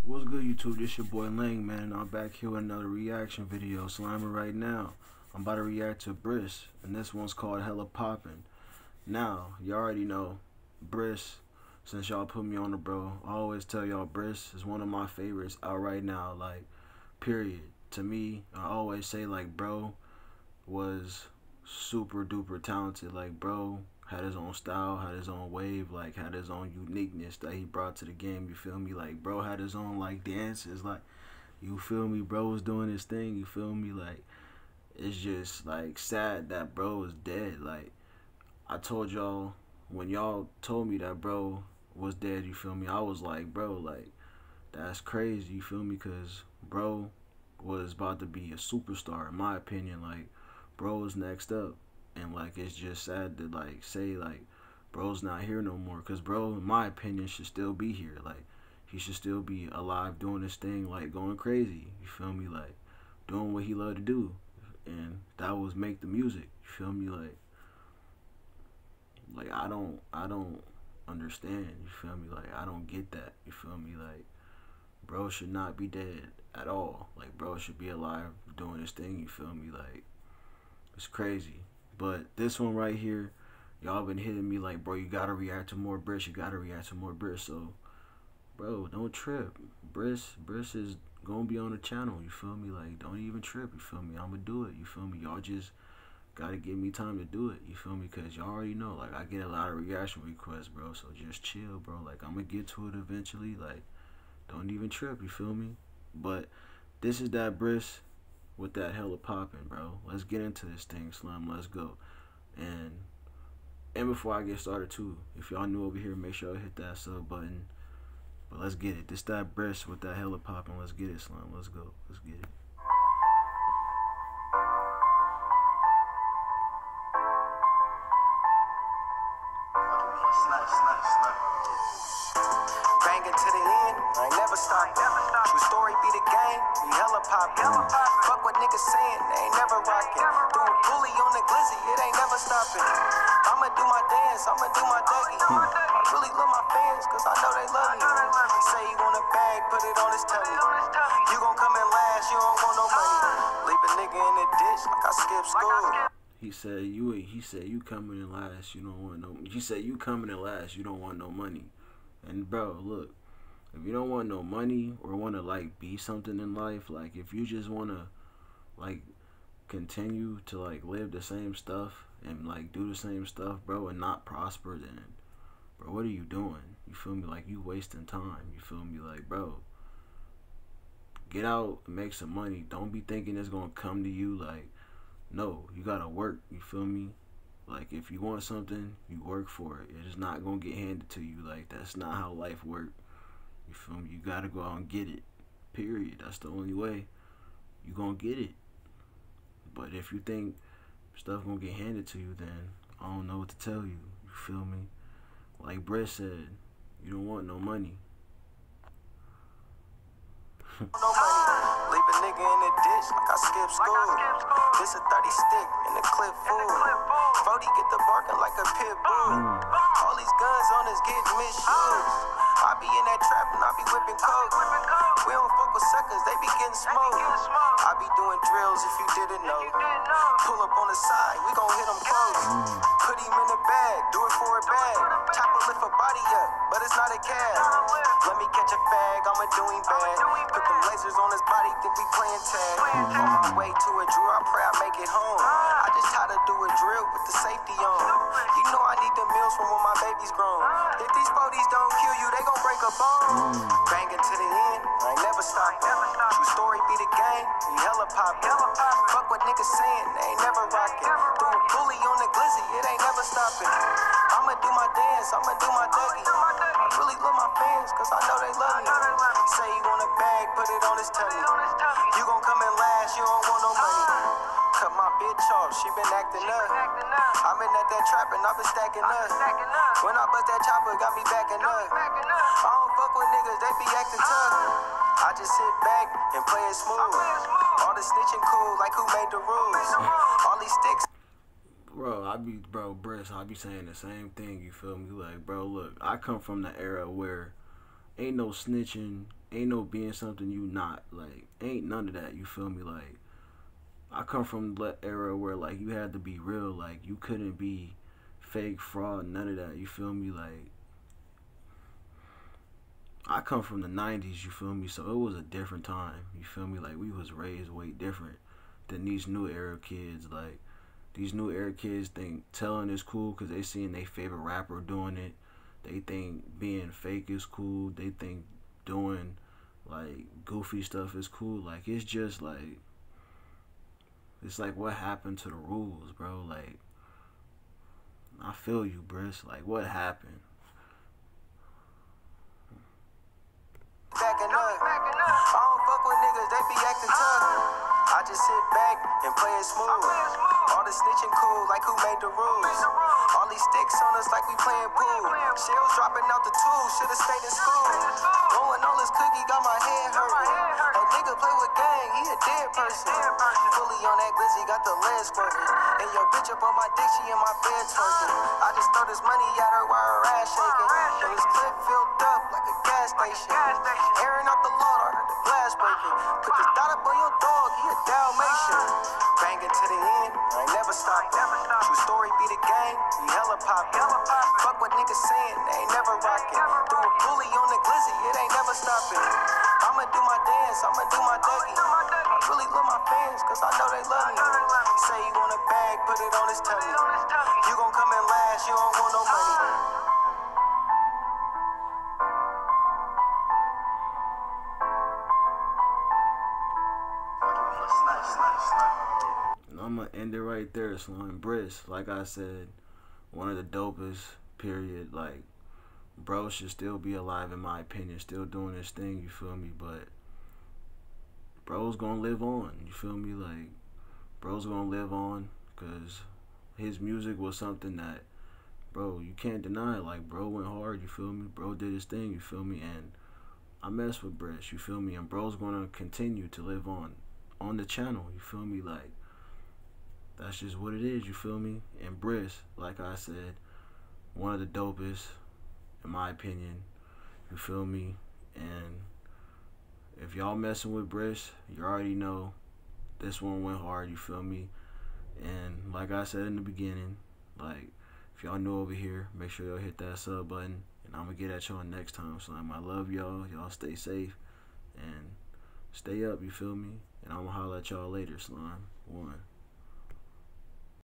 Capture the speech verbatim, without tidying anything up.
What's good, YouTube? This your boy Lang, man, and I'm back here with another reaction video. Slimer right now. I'm about to react to Bris, and this one's called Hella Poppin'. Now, you already know Bris. Since y'all put me on the bro, I always tell y'all Bris is one of my favorites out right now. Like, period. To me, I always say like bro was super duper talented. Like, bro had his own style, had his own wave, like had his own uniqueness that he brought to the game, you feel me? Like, bro had his own like dances, like, you feel me? Bro was doing his thing, you feel me? Like, it's just like sad that bro is dead. Like, I told y'all when y'all told me that bro was dead, you feel me? I was like, bro, like, that's crazy, you feel me? Cause bro was about to be a superstar, in my opinion. Like, bro was next up. And like, it's just sad to like say like bro's not here no more, because bro, in my opinion, should still be here. Like, he should still be alive doing his thing, like going crazy, you feel me? Like, doing what he loved to do, and that was make the music, you feel me? Like, like I don't I don't understand, you feel me? Like, I don't get that, you feel me? Like, bro should not be dead at all. Like, bro should be alive doing his thing, you feel me? Like, it's crazy. But this one right here, y'all been hitting me like, bro, you gotta react to more Bris, you gotta react to more Bris. So, bro, don't trip. Bris, Bris is gonna be on the channel, you feel me? Like, don't even trip, you feel me? I'ma do it, you feel me? Y'all just gotta give me time to do it, you feel me? Because y'all already know, like, I get a lot of reaction requests, bro. So just chill, bro. Like, I'm gonna get to it eventually. Like, don't even trip, you feel me? But this is that Bris with that Hella Poppin', bro. Let's get into this thing, Slime. Let's go. And and before I get started too, if y'all new over here, make sure you hit that sub button. But let's get it. This that Bris with that Hella Poppin'. Let's get it, Slime. Let's go. Let's get it. Banging to the end, I ain't never stopping. True story be the game, we hella poppin'. Fuck what niggas saying, they ain't never rockin'. Do a bully on the glizzy, it ain't never stopping. I'ma do my dance, I'ma do my Dougie. I really love my fans, cause I know they love me. Say you want a bag, put it on his tummy. You gon' come in last, you don't want no money. Leave a nigga in the ditch like I skipped school. He said you he said you coming in last, you don't want no he said you coming in last, you don't want no money. And bro, look, if you don't want no money or want to like be something in life, like if you just want to like continue to like live the same stuff and like do the same stuff, bro, and not prosper, then bro, what are you doing? You feel me? Like, you wasting time, you feel me? Like, bro, get out and make some money. Don't be thinking it's gonna come to you. Like, no, you gotta work, you feel me? Like, if you want something, you work for it. It's not gonna get handed to you. Like, that's not how life works. You feel me? You gotta go out and get it. Period. That's the only way you gonna get it. But if you think stuff gonna get handed to you, then I don't know what to tell you. You feel me? Like Bris said, you don't want no money. No money. Leave a nigga in the ditch like I skipped school. This a thirty stick in the clip full. Brody get the barking like a pit bull. Mm. All these guns on us getting misused. I be in that trap and I be whipping coke. We don't fuck with suckers, they be getting smoked. I be doing drills if you didn't know. Pull up on the side, we gon' hit them close. Mm. Put him in the bag, do it for a bag. Chopper lift a body up, but it's not a cab. Let me catch a fag, I'ma do him bad. Put them lasers on his body, think we playing tag. On my way to a drill, I pray I make it home. I just try to do a drill with the safety on. You know I need the meals from when my baby's grown. If these forties don't kill you, they gon' break a bone. Banging to the end, I ain't never stopping. True story be the game, we hella poppin'. Fuck what niggas saying, they ain't never rockin'. Do a bully on the glizzy, it ain't never stopping. I'ma do my dance, I'ma do my Dougie. I really love my fans, cause I know they love me. Say you want a bag, put it on his tummy. You gon' come in last, you don't want no money. Cut my bitch off, she been acting up. I been at that trap and I been stacking up. When I bust that chopper, got me backing up. I don't fuck with niggas, they be acting tough. I just sit back and play it smooth. All the snitching cool, like who made the rules. All these sticks. Bro, I be, bro, Bris, I be saying the same thing, you feel me? Like, bro, look, I come from the era where ain't no snitching, ain't no being something you not. Like, ain't none of that, you feel me? Like, I come from the era where, like, you had to be real. Like, you couldn't be fake, fraud, none of that, you feel me? Like, I come from the nineties, you feel me? So it was a different time, you feel me? Like, we was raised way different than these new era kids. Like, these new era kids think telling is cool because they seen their favorite rapper doing it. They think being fake is cool. They think doing, like, goofy stuff is cool. Like, it's just, like, it's like, what happened to the rules, bro? Like, I feel you, Bris. Like, what happened? Backing up. I don't fuck with niggas, they be acting tough. I just sit back and play it smooth. All the snitching cool, like who made the rules? All these sticks on us like we playing pool. Shells dropping out the tools, should've stayed in school. Blowing all this cookie got my head hurting. That nigga play with gang, he a dead person. Fully on that glizzy, got the legs squirting. And your bitch up on my dick, she in my bed twerking. I just throw this money at her while her ass shaking. And this clip filled up like a gas station. Airing out the load, I heard the glass breaking. Put this dot up on your dog, he a Dalmatian. Banging to the end, I ain't never stopping. True story be the game, we hella poppin'. Fuck what niggas saying, they ain't never rockin'. Threw a bully on the glizzy, it ain't never stopping. I'ma do my dance, I'ma do my Dougie. I really love my fans, cause I know they love me. Say you want a bag, put it on his tummy. You gon' come in last, you don't want no money. I'm gonna end it right there, Slime. Bris, like I said, one of the dopest, period. Like, bro should still be alive in my opinion, still doing his thing, you feel me? But bro's gonna live on, you feel me? Like, bro's gonna live on because his music was something that, bro, you can't deny it. Like, bro went hard, you feel me? Bro did his thing, you feel me? And I mess with Bris, you feel me? And bro's gonna continue to live on on the channel, you feel me? Like, that's just what it is, you feel me? And Bris, like I said, one of the dopest, in my opinion, you feel me? And if y'all messing with Bris, you already know this one went hard, you feel me? And like I said in the beginning, like, if y'all new over here, make sure y'all hit that sub button, and I'm gonna get at y'all next time. So I love y'all, y'all stay safe, and stay up, you feel me? And I'm gonna holler at y'all later, Slime. One.